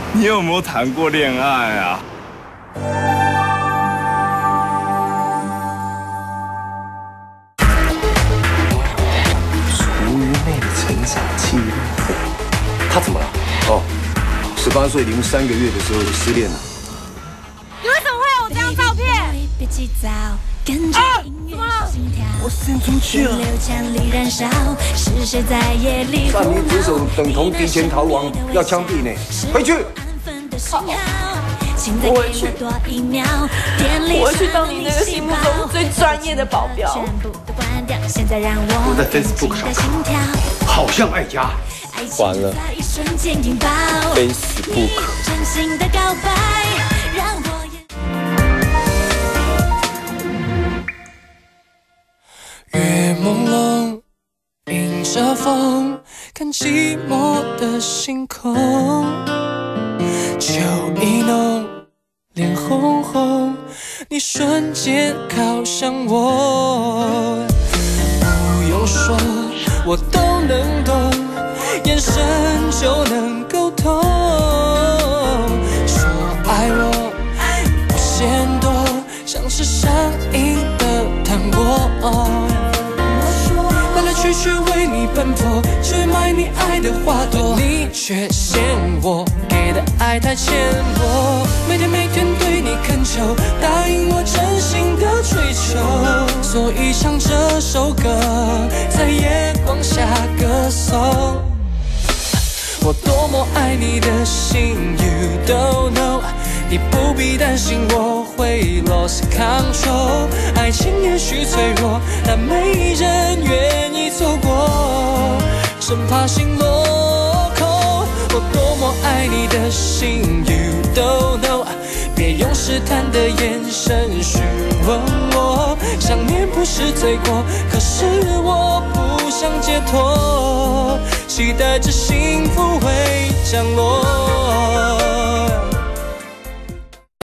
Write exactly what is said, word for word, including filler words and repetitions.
你有没有谈过恋爱啊？ 楚瑜妹的成长记录，她怎么了？哦，十八岁零三个月的时候就失恋了。 你为什么会有我这张照片？啊！怎么了？ 我伸出去了。犯你徒手等同提前逃亡，要枪毙呢！回去。 好，我回去。我会去当你那个心目中最专业的保镖。 我在 Facebook 上看，好像爱家。 完了，非死不可。 月朦胧，迎着风，看寂寞的星空。酒意浓，脸红红，你瞬间靠向我。不用说，我都能懂，眼神就能沟通。说爱我，不嫌多，像是上瘾的糖果。来来去去为你奔波，只买你爱的花朵，你却嫌我给的爱太浅薄。每天每天对你恳求，答应我真心的追求，所以唱这首歌，在夜光下歌颂。我多么爱你的心 You don't know， 你不必担心我会 lost control。 爱情也许脆弱，但没人愿意错过，生怕心落空。我多么爱你的心 You don't know， 别用试探的眼神询问我。想念不是罪过，可是我不想解脱，期待着幸福会降落。